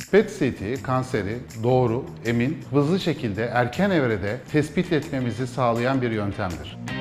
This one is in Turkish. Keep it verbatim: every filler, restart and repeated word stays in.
P E T C T kanseri doğru, emin, hızlı şekilde erken evrede tespit etmemizi sağlayan bir yöntemdir.